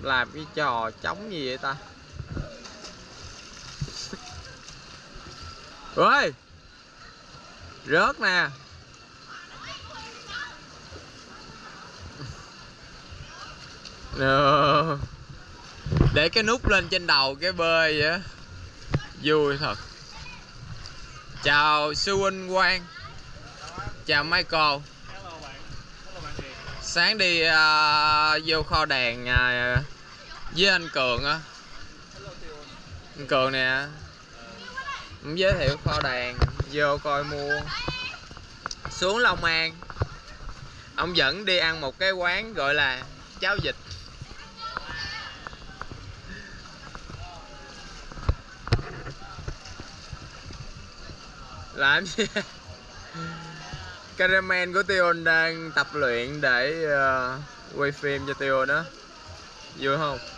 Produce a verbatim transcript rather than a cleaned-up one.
Làm cái trò trống gì vậy ta? Ơi, rớt nè. Ờ. Để cái nút lên trên đầu cái bơi vậy. Vui thật. Chào sư huynh Quang. Chào Michael. Sáng đi uh, vô kho đèn uh, với anh Cường á. Anh Cường nè. Giới thiệu kho đèn, vô coi mua. Xuống Long An, ông dẫn đi ăn một cái quán gọi là cháo vịt. Làm gì? Caramel của Tion đang tập luyện để uh, quay phim cho Tion đó. Vui không?